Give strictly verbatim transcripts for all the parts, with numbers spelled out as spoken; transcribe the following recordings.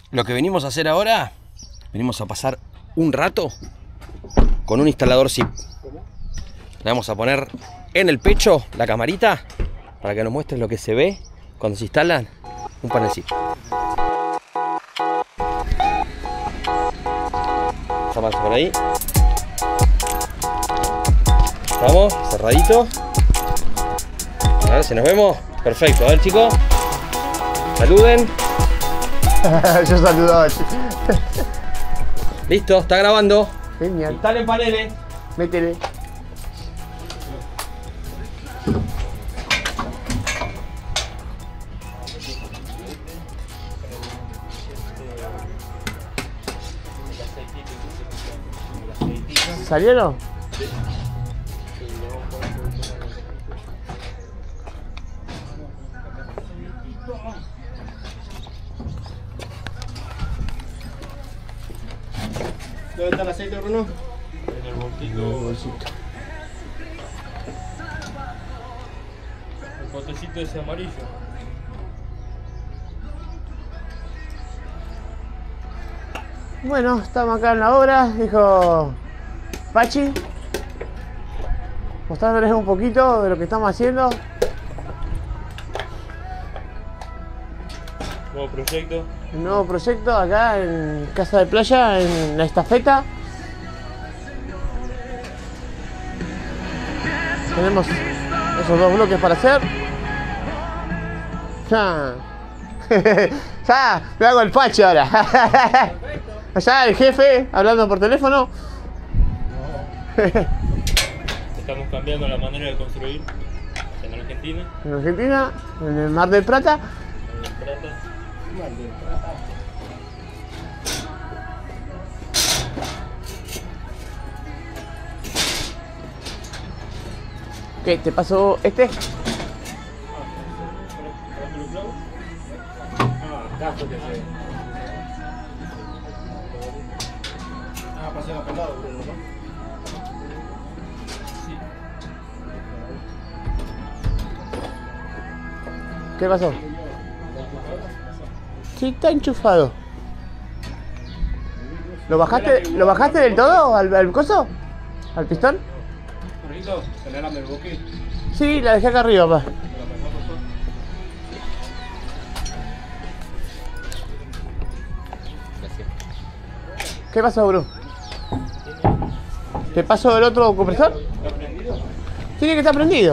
Lo que venimos a hacer ahora, venimos a pasar un rato con un instalador zip. Le vamos a poner en el pecho la camarita para que nos muestre lo que se ve cuando se instalan un panel zip. Vamos por ahí. Vamos, cerradito. A ver si nos vemos. Perfecto, a ver chicos. Saluden. Yo saludo. Listo, está grabando. Genial. Instalen paneles. Métele. ¿Salieron? ¿Dónde está el aceite, Bruno? En el bolsito. En el bolsito. El potecito ese amarillo. Bueno, estamos acá en la obra, dijo Pachi, mostrándoles un poquito de lo que estamos haciendo. Nuevo proyecto. Un nuevo proyecto acá en Casa de Playa, en la estafeta. Tenemos esos dos bloques para hacer. Ya, ya me hago el Pachi ahora. Allá el jefe hablando por teléfono. Estamos cambiando la manera de construir en Argentina. En Argentina, en el Mar del Plata. En el Plata. Mar del Plata. ¿Qué? ¿Te pasó este? Ah, acá fue que se... Ah, pasé a pelado, Bruno, ¿no? ¿Qué pasó? Sí, está enchufado. ¿Lo bajaste, ¿lo bajaste del todo al, al coso? ¿Al pistón? Corrito, acelerame el buque. Sí, la dejé acá arriba, pa. ¿Qué pasó, bro? ¿Te paso el otro compresor? ¿Está prendido? Tiene que estar prendido.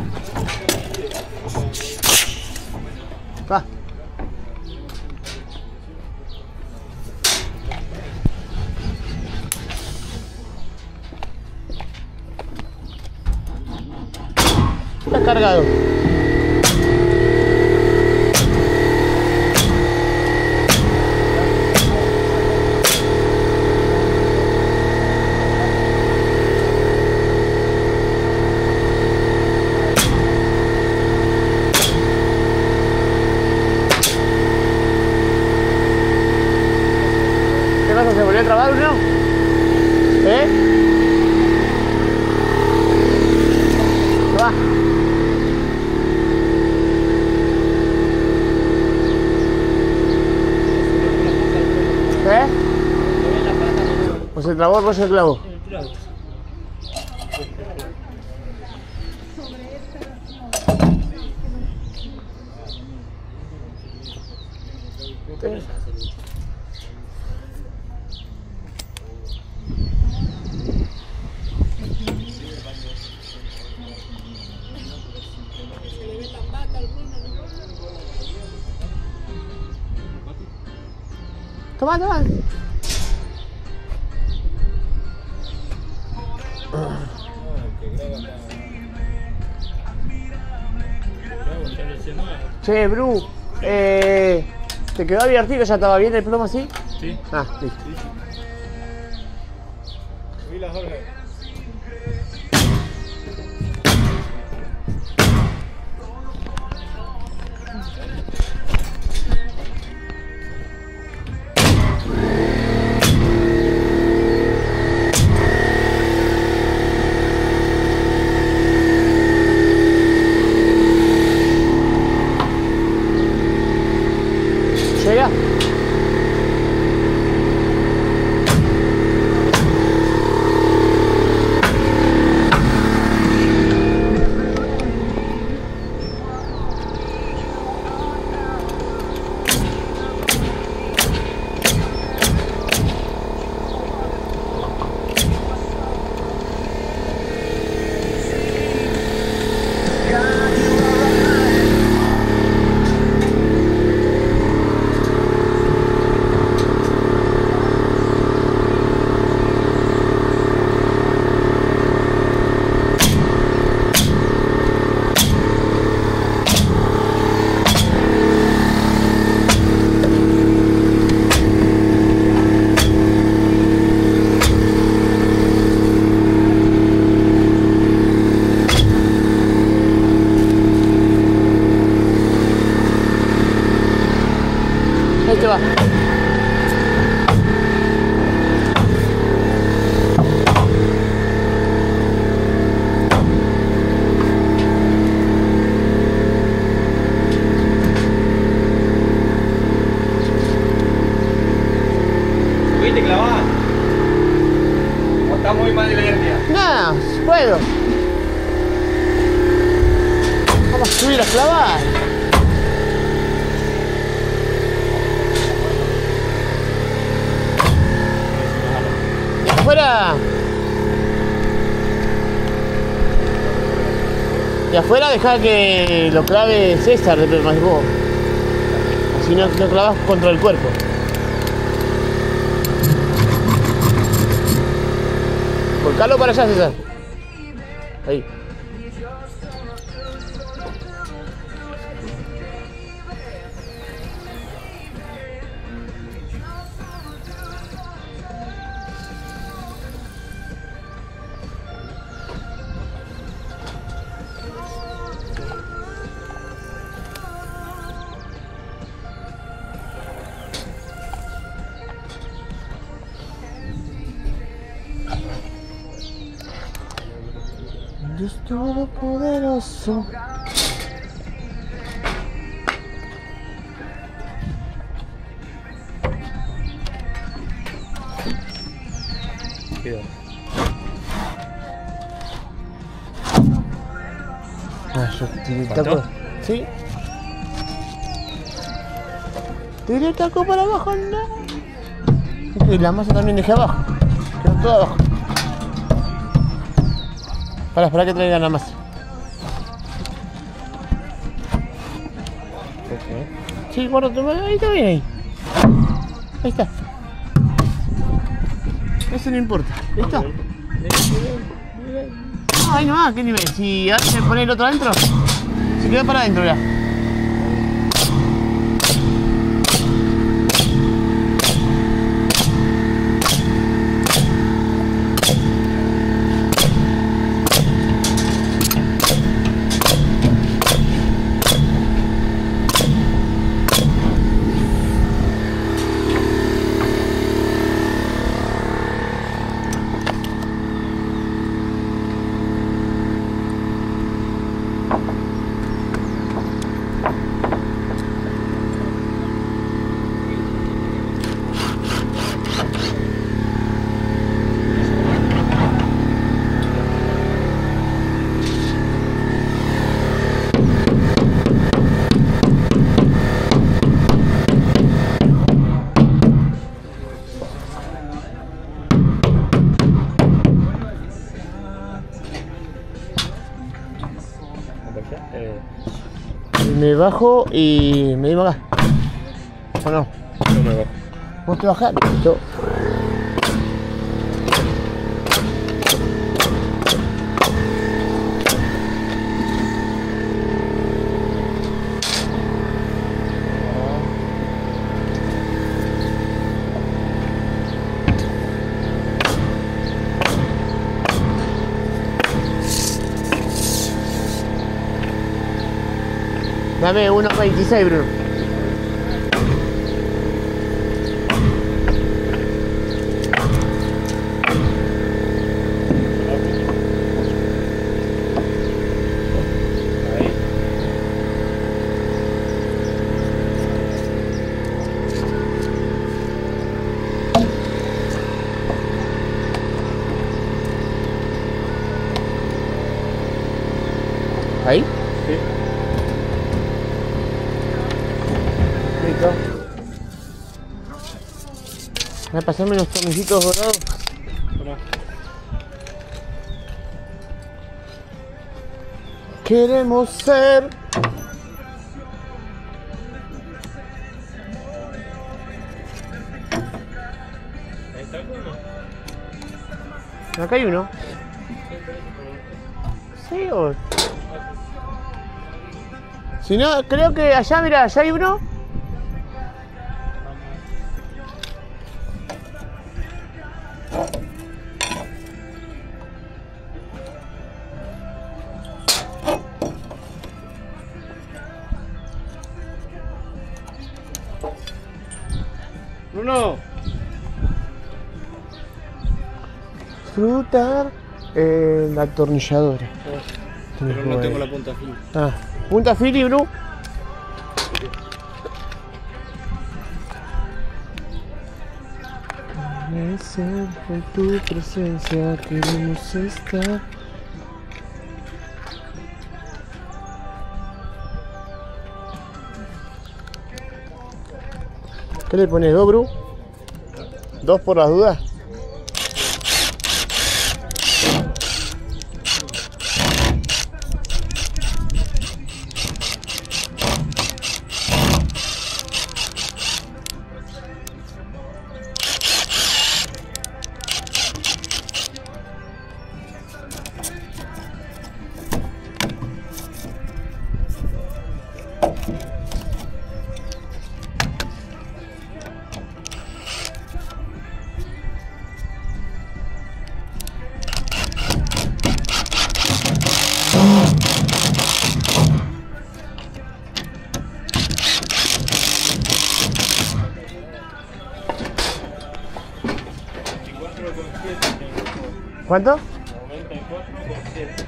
Va. Está cargado. ¿Qué pasa? ¿Se volvió a trabar uno? ¿Eh? Va. ¿Eh? Pues se trabó el rollo de clavo. Toma, toma. Che, Bru, eh, ¿te quedó abiertito? ¿Ya estaba bien el plomo así? Sí. Ah, listo. Subí las Jorge. Llega. ahí te clavás. O está muy mal de la hernia. No, puedo. Vamos a subir a clavar. Y afuera. Y afuera deja que lo clave César de más vos. Así no, no clavas contra el cuerpo. Volcalo para allá, César. Ahí. Dios todopoderoso. Cuidado. Ah, yo tiré el ¿Faltó? taco. Sí. Tiré el taco para abajo, no. Y la masa también dejé abajo. Quedó todo abajo. Para esperar que traigan la masa. Sí, guarda, toma, ahí está bien ahí. Ahí está. Eso no importa. ¿Listo? Ay, no más, ¿qué nivel? Si ahora se pone el otro adentro, se queda para adentro ya. Eh, Me bajo y me digo acá. ¿O no? no me bajo. ¿Vos te bajás? Listo. Dame uno veintiséis, Bruno. ¿Ahí? Sí. Listo. Voy a pasarme los tornillitos dorados. Bueno, Queremos ser. ahí está uno. Acá hay uno. Sí, o. Si no, creo que allá, mira, allá hay uno. Bruno, Disfrutar eh, la atornilladora. pero no tengo la punta fina. Ah, punta Philly, Bru. En tu presencia queremos estar. ¿Qué le pones, dos, Bru? ¿Dos por las dudas? ¿Cuánto? noventa y cuatro coma siete.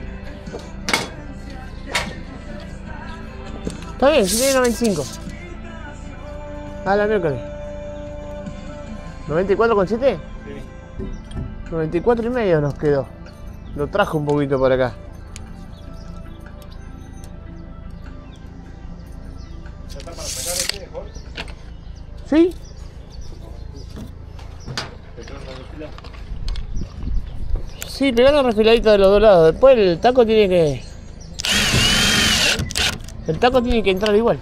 Está bien, si tiene noventa y cinco. Ah, la miércoles. ¿noventa y cuatro coma siete? Sí. noventa y cuatro y medio nos quedó. Lo trajo un poquito por acá. ¿Ya está para sacar este, Jorge? ¿Sí? ¿Te tengo una fila? Sí, pegar una refiladita de los dos lados. Después el taco tiene que... El taco tiene que entrar igual.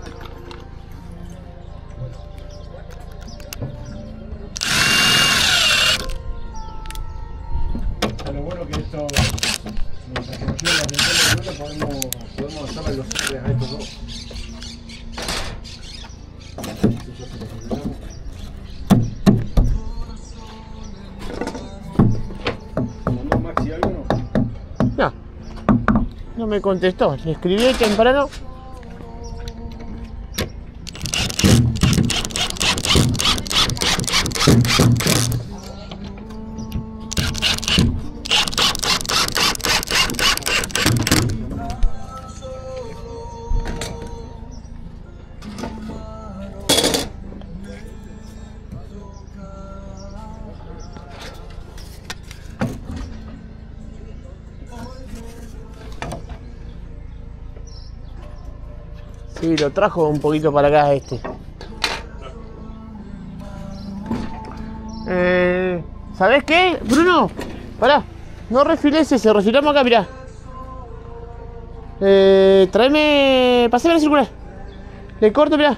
Lo bueno que esto, mientras que nos lleva la ventana de vuelta, podemos, podemos hacerle los cierres a estos dos. ¿Mandó Maxi algo no? No. No me contestó. Le escribí temprano. Sí, lo trajo un poquito para acá este. Eh, ¿Sabés qué, Bruno? Pará, no refiles ese, refilamos acá, mirá. Eh, tráeme... Pasame la circular. Le corto, mirá.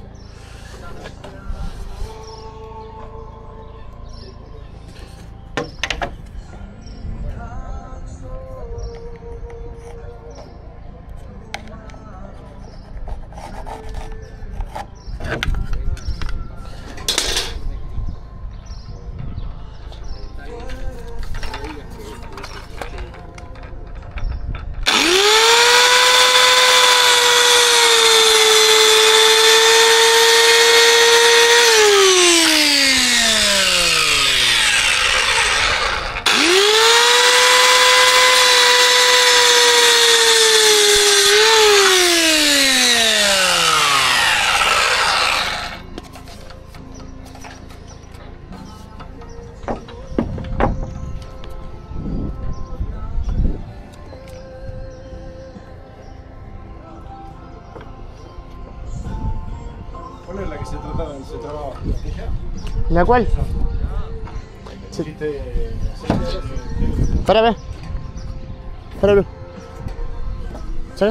¿Cuál es la que se trataba, se trababa? ¿La cual? Sí. Hiciste aceite ahora, Pará, ve. Pará, Bruno. ¿Sabes?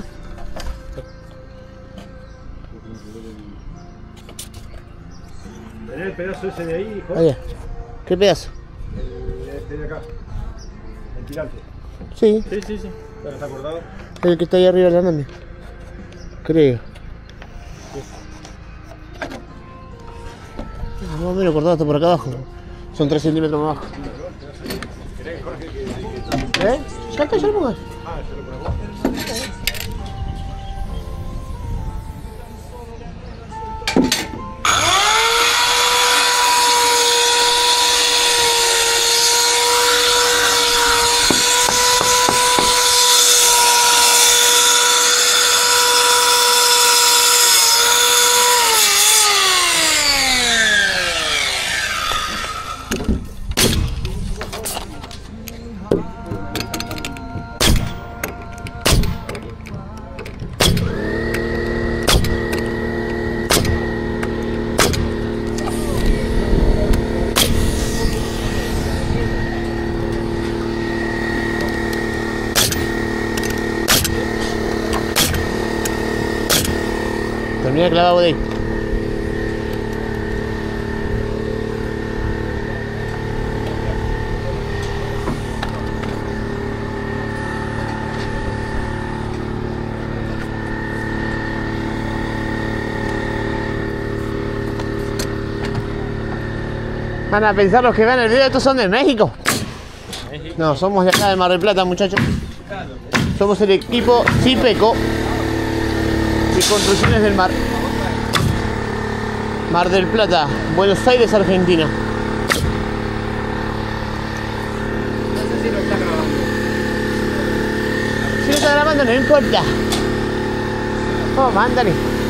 tenés el pedazo ese de ahí, Jorge. Ahí. ¿Qué pedazo? El, este de acá. El tirante. Sí, Sí, sí, sí. ¿Ya está acordado? el que está ahí arriba del andamio. Creo. Ah, más o menos cortado hasta por acá abajo. Son tres centímetros más abajo. ¿Querés, Jorge, que, que, que... ¿Eh? Ya está, ya lo pongo. Ah, yo lo pongo. Terminé clavado de ahí. Van a pensar los que vean el video, estos son de México. México. No, somos de acá de Mar del Plata, muchachos. Somos el equipo Cipeco de Construcciones del Mar. Mar del Plata, Buenos Aires, Argentina. No sé si lo está grabando. Si no está grabando, no importa. Oh, mándale.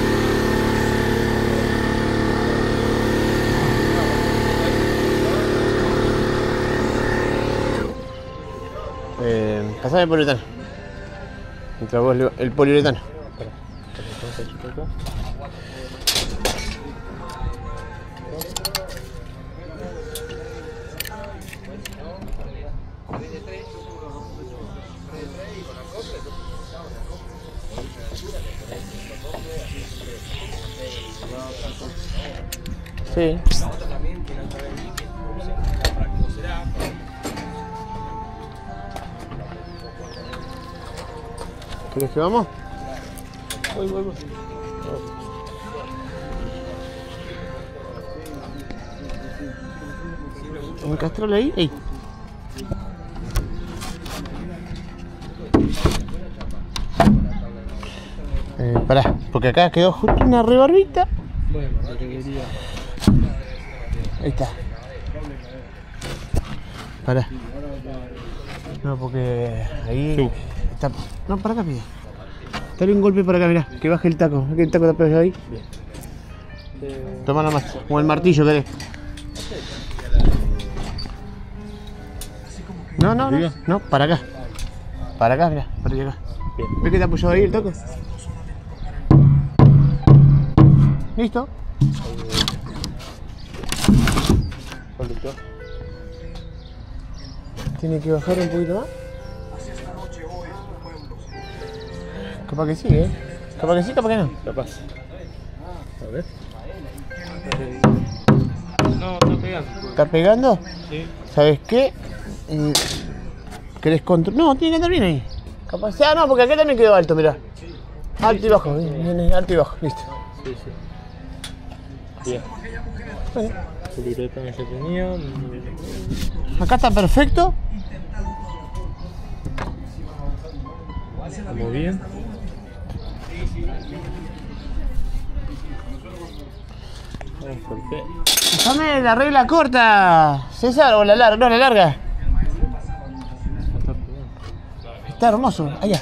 Eh, pasame el poliuretano. Mientras vos le- el poliuretano. Sí. ¿Querés que vamos? Voy, voy, voy. ¿Un castrol ahí? Ey. Eh, pará, porque acá quedó justo una rebarbita. Bueno, la que quería. Ahí está. Pará. No, porque ahí Sí. está. No, para acá, pide. Dale un golpe por acá, mirá, que baje el taco. ¿Ves que el taco está pegado ahí? Eh, Toma nomás. O el martillo, querés. No, no, no. No, para acá. Para acá, mirá, para acá. Bien. ¿Ves que te apoyado ahí el taco? ¿Listo? conductor. Tiene que bajar un poquito más. Capaz que sí, ¿eh? Capaz que sí, capaz que no. Capaz. A ver. No, está pegando. ¿Está pegando? Sí. ¿Sabes qué? Eh, ¿Querés control? No, tiene que andar bien ahí. Capaz. Ah, no, porque acá también quedó alto, mirá. Alto y bajo, bien, bien, alto y bajo, listo. Sí, sí. Bien. Bueno, El libreto no se tenía. acá está perfecto. Muy bien. Perfecto. Dame la regla corta, César, o la larga. No, la larga. Está hermoso, allá.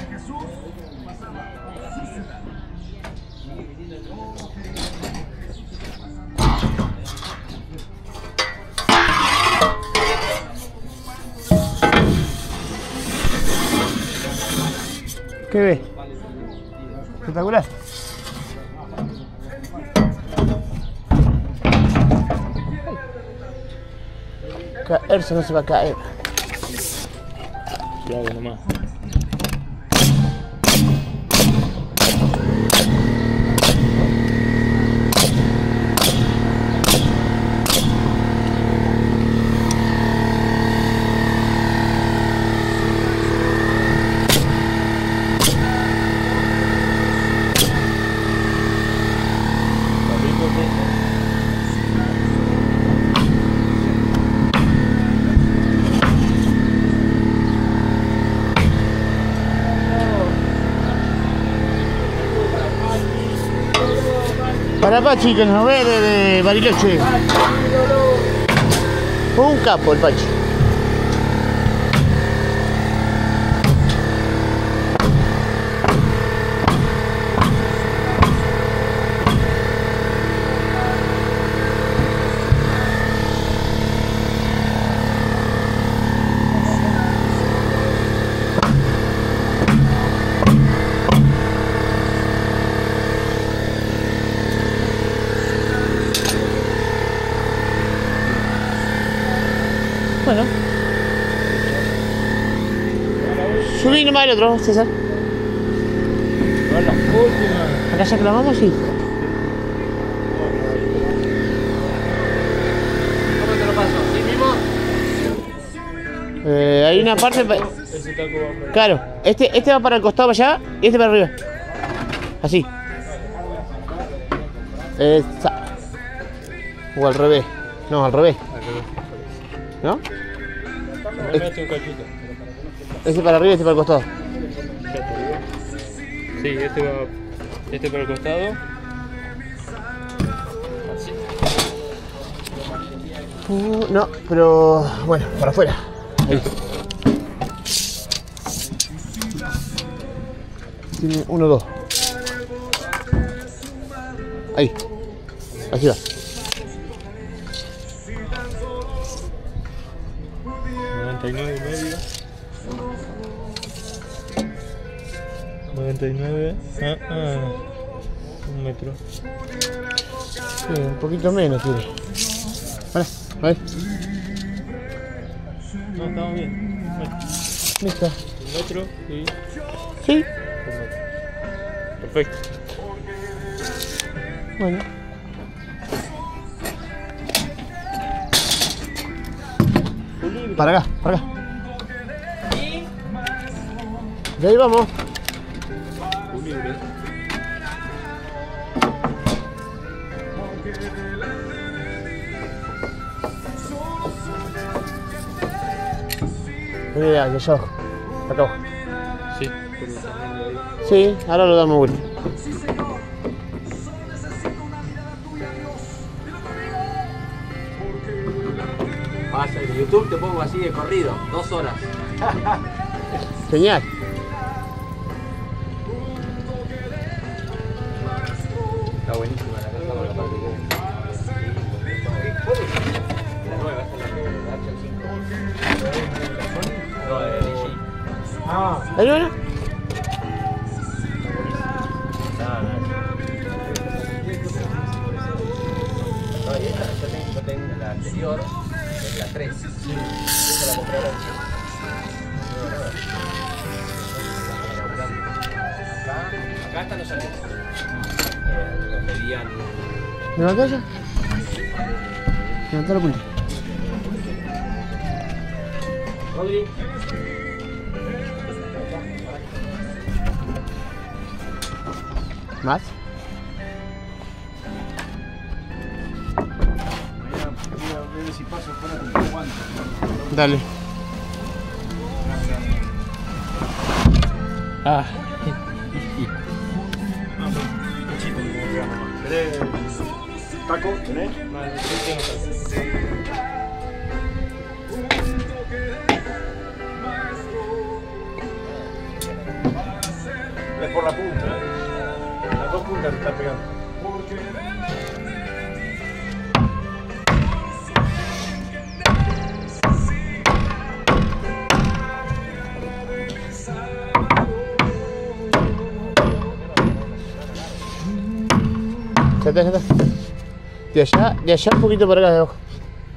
¿Qué ves? Espectacular. Caerse no se va a caer. Suave nomás. Para Pachi, que nos ve desde Bariloche. Un capo el Pachi. Bueno. Subí nomás el otro, César. La última. Acá ya clavamos, sí. hay una parte... pa- Ese taco va por ahí. Claro, este, este va para el costado para allá y este para arriba. Así. Esa. O al revés. No, al revés. ¿No? Me mete un cachito. Este para arriba y este para el costado. Ya te digo. Sí, este va. Este para el costado. Así. Uh, no, pero bueno, para afuera. Ahí. Tiene uno, dos. Ahí. Así va. noventa y nueve y medio. noventa y nueve. Ah, ah. Un metro. Sí, un poquito menos tiene. Ahora, a ver. No, estamos bien. Bueno, Listo. un metro y. Sí. Un metro. Perfecto. Bueno. Para acá, para acá. De ahí vamos. Un libre. Mira, allá abajo. Acá abajo. Sí, pero también de ahí. Sí, ahora lo damos vuelta. Pasa en YouTube, te pongo así de corrido, dos horas. Genial. Está buenísima la cosa con la parte que... La nueva, esta es la H cinco. No, de L G. Ah, ¿Ahí no? No, y esta, yo tengo, yo tengo la anterior, es la tres. Sí. Esa la compré ahora en Chile. Acá, acá esta no salió. Eh, lo pedían... ¿Levantá ya? Levantá la punta. Rodri. ¿Más? mira, mira si paso fuera con tu guante. Dale. Ah. Chico, como diga nomás. ¿Querés taco? ¿Tenés? Vale, sí tengo taco. Es por la punta, ¿eh? Las dos puntas te están pegando. Ya está, ya está. De allá, de allá un poquito para acá de abajo.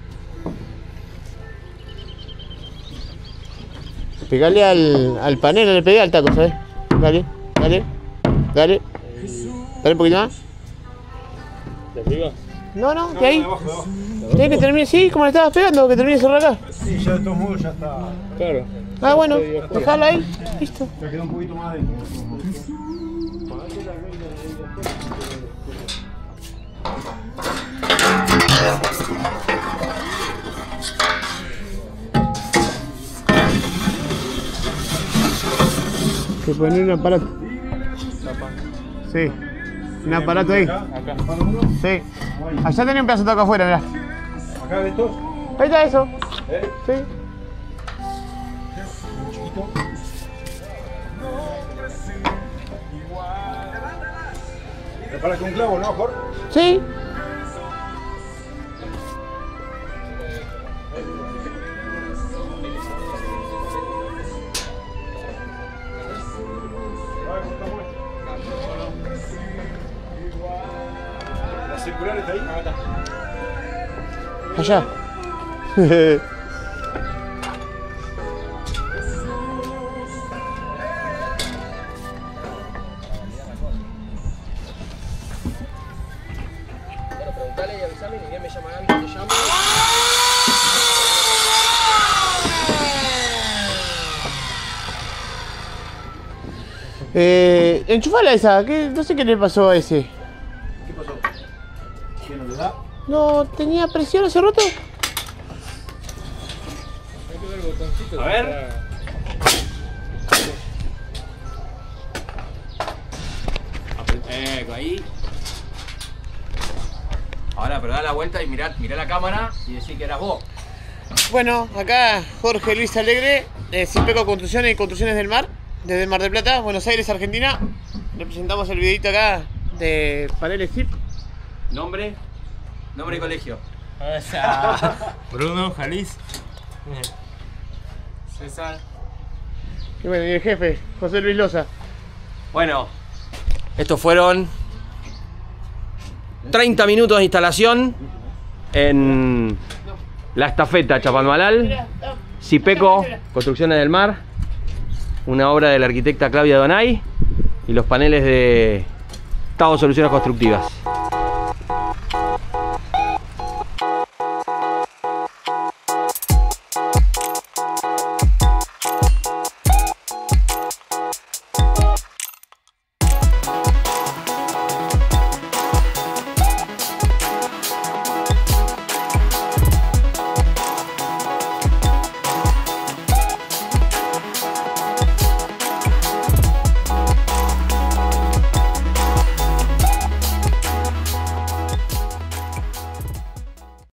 Pegale al, al panel, le pegué al taco, ¿sabes? Dale, dale, dale. Dale un poquito más. ¿De arriba? No, no, No, de ahí. de abajo, de abajo. Tienes que terminar, sí, como le estabas pegando, que termine de cerrar acá. Sí, ya de todos modos ya está. Claro. Ah, bueno, dejala ahí, listo. Ya queda un poquito más adentro. Que poner un aparato. Sí, un aparato ahí. Acá, ¿para uno? Sí. Allá tenía un pedazo de taco afuera, mirá. Acá de estos. Ahí está eso. ¿Eh? Sí. Un chiquito. ¿Preparas con un clavo, no, Jorge? Sí. ¿La circular está ahí? Acá está. Allá. Bueno, preguntale y avisame, ni bien me llama Gaby, te llamo. Eh, enchufala esa, que no sé qué le pasó a ese. ¿Qué pasó? ¿Qué no le da? No, tenía presión hace rato. Hay que ver el botoncito. A ver. Está- Eh, ahí. Ahora, pero da la vuelta y mirá, mirá la cámara y decís que eras vos. Bueno, acá Jorge Luis Alegre, de Cipeco Construcciones y Construcciones del Mar, desde Mar del Plata, Buenos Aires, Argentina. Le presentamos el videito acá de paneles C I P. Nombre, nombre y colegio. O sea, Bruno, Jalis. César. Y bueno, y el jefe, José Luis Loza. Bueno, estos fueron treinta minutos de instalación en la estafeta Chapalmalal, Cipeco Construcciones del Mar, una obra de la arquitecta Claudia Donay y los paneles de Tao Soluciones Constructivas.